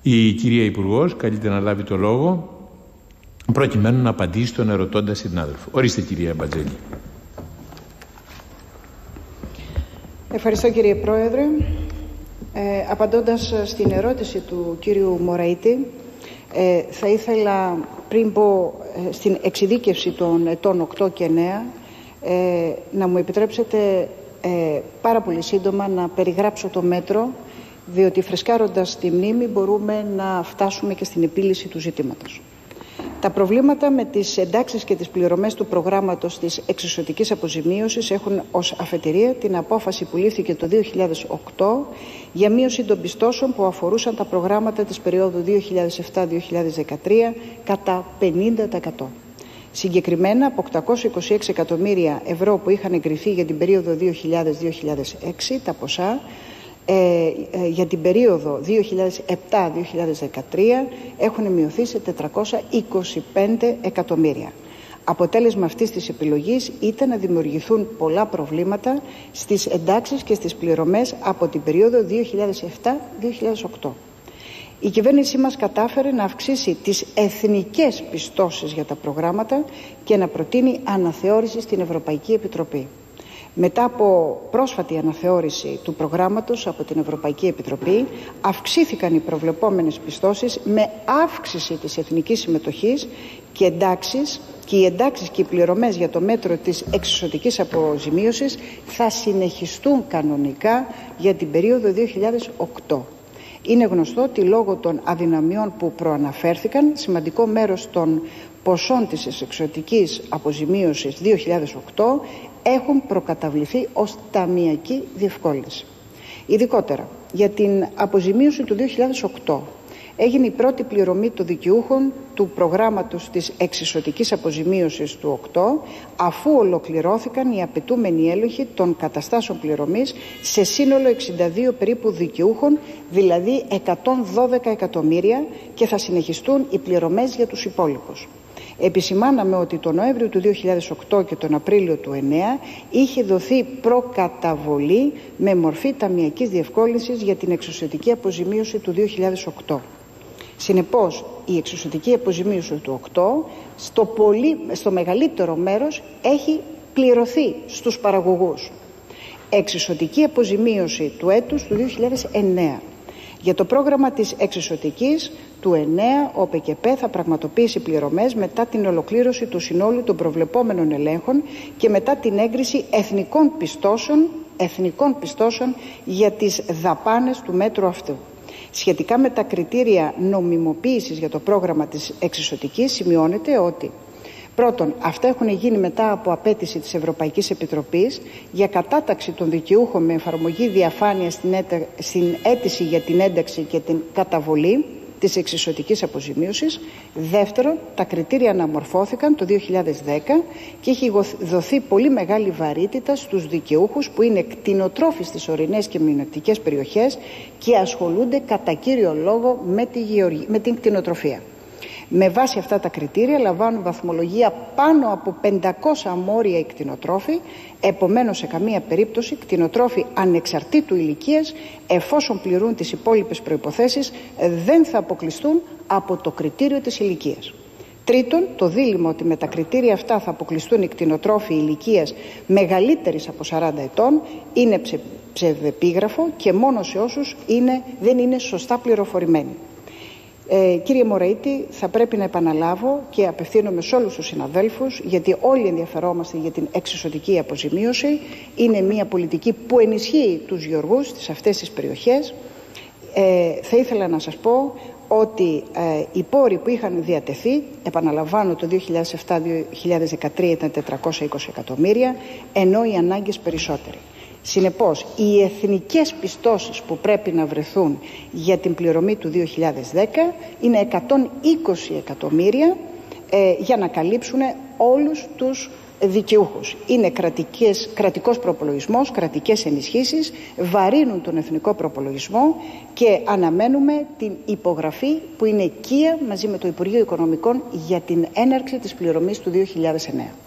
Η κυρία Υπουργός καλείται να λάβει το λόγο προκειμένου να απαντήσει στον ερωτώντα συνάδελφο. Ορίστε, κυρία Μπατζέλη. Ευχαριστώ, κύριε Πρόεδρε. Απαντώντας στην ερώτηση του κύριου Μωραήτη, θα ήθελα πριν πω στην εξειδίκευση των ετών 8 και 9 να μου επιτρέψετε πάρα πολύ σύντομα να περιγράψω το μέτρο, διότι φρεσκάροντας τη μνήμη μπορούμε να φτάσουμε και στην επίλυση του ζητήματος. Τα προβλήματα με τις εντάξεις και τις πληρωμές του προγράμματος της εξισωτικής αποζημίωσης έχουν ως αφετηρία την απόφαση που λήφθηκε το 2008 για μείωση των πιστώσεων που αφορούσαν τα προγράμματα της περίοδου 2007-2013 κατά 50%. Συγκεκριμένα από 826 εκατομμύρια ευρώ που είχαν εγκριθεί για την περίοδο 2000-2006, τα ποσά για την περίοδο 2007-2013 έχουν μειωθεί σε 425 εκατομμύρια. Αποτέλεσμα αυτής της επιλογής ήταν να δημιουργηθούν πολλά προβλήματα στις εντάξεις και στις πληρωμές από την περίοδο 2007-2008. Η κυβέρνησή μας κατάφερε να αυξήσει τις εθνικές πιστώσεις για τα προγράμματα και να προτείνει αναθεώρηση στην Ευρωπαϊκή Επιτροπή. Μετά από πρόσφατη αναθεώρηση του προγράμματος από την Ευρωπαϊκή Επιτροπή, αυξήθηκαν οι προβλεπόμενες πιστώσεις με αύξηση της εθνικής συμμετοχής και οι εντάξεις και οι πληρωμές για το μέτρο της εξισωτικής αποζημίωσης θα συνεχιστούν κανονικά για την περίοδο 2008. Είναι γνωστό ότι λόγω των αδυναμιών που προαναφέρθηκαν, σημαντικό μέρος των ποσών της εξισωτικής αποζημίωσης 2008 έχουν προκαταβληθεί ως ταμειακή διευκόλυνση. Ειδικότερα, για την αποζημίωση του 2008 έγινε η πρώτη πληρωμή των δικαιούχων του προγράμματος της εξισωτικής αποζημίωσης του 8, αφού ολοκληρώθηκαν οι απαιτούμενοι έλεγχοι των καταστάσεων πληρωμής σε σύνολο 62 περίπου δικαιούχων, δηλαδή 112 εκατομμύρια, και θα συνεχιστούν οι πληρωμές για τους υπόλοιπους. Επισημάναμε ότι τον Νοέμβριο του 2008 και τον Απρίλιο του 2009 είχε δοθεί προκαταβολή με μορφή ταμειακής διευκόλυνσης για την εξισωτική αποζημίωση του 2008. Συνεπώς, η εξισωτική αποζημίωση του 8 στο μεγαλύτερο μέρος έχει πληρωθεί στους παραγωγούς. Εξισωτική αποζημίωση του έτους του 2009. Για το πρόγραμμα της εξισωτικής του 9, ο ΠΚΠ θα πραγματοποιήσει πληρωμές μετά την ολοκλήρωση του συνόλου των προβλεπόμενων ελέγχων και μετά την έγκριση εθνικών πιστώσεων για τις δαπάνες του μέτρου αυτού. Σχετικά με τα κριτήρια νομιμοποίησης για το πρόγραμμα της εξισωτικής, σημειώνεται ότι πρώτον, αυτά έχουν γίνει μετά από απέτηση της Ευρωπαϊκής Επιτροπής για κατάταξη των δικαιούχων με εφαρμογή διαφάνεια στην αίτηση για την ένταξη και την καταβολή της εξισωτικής αποζημίωσης. Δεύτερον, τα κριτήρια αναμορφώθηκαν το 2010 και έχει δοθεί πολύ μεγάλη βαρύτητα στους δικαιούχους που είναι κτηνοτρόφοι στις ορεινές και μειονεκτικές περιοχές και ασχολούνται κατά κύριο λόγο με την κτηνοτροφία. Με βάση αυτά τα κριτήρια λαμβάνουν βαθμολογία πάνω από 500 μόρια οι κτηνοτρόφοι, επομένως σε καμία περίπτωση κτηνοτρόφοι ανεξαρτήτου ηλικίας, εφόσον πληρούν τις υπόλοιπες προϋποθέσεις, δεν θα αποκλειστούν από το κριτήριο της ηλικίας. Τρίτον, το δίλημμα ότι με τα κριτήρια αυτά θα αποκλειστούν οι κτηνοτρόφοι ηλικίας μεγαλύτερης από 40 ετών είναι ψευδεπίγραφο και μόνο σε όσους δεν είναι σωστά πληροφορημένοι. Κύριε Μωραήτη, θα πρέπει να επαναλάβω και απευθύνομαι σε όλους τους συναδέλφους, γιατί όλοι ενδιαφερόμαστε για την εξισωτική αποζημίωση. Είναι μια πολιτική που ενισχύει τους γεωργούς σε αυτές τις περιοχές. Θα ήθελα να σας πω ότι οι πόροι που είχαν διατεθεί, επαναλαμβάνω, το 2007-2013 ήταν 420 εκατομμύρια, ενώ οι ανάγκες περισσότεροι. Συνεπώς, οι εθνικές πιστώσεις που πρέπει να βρεθούν για την πληρωμή του 2010 είναι 120 εκατομμύρια για να καλύψουν όλους τους δικαιούχους. Είναι κρατικός προπολογισμός, κρατικές ενισχύσεις, βαρύνουν τον εθνικό προπολογισμό και αναμένουμε την υπογραφή που είναι οικία μαζί με το Υπουργείο Οικονομικών για την έναρξη της πληρωμής του 2009.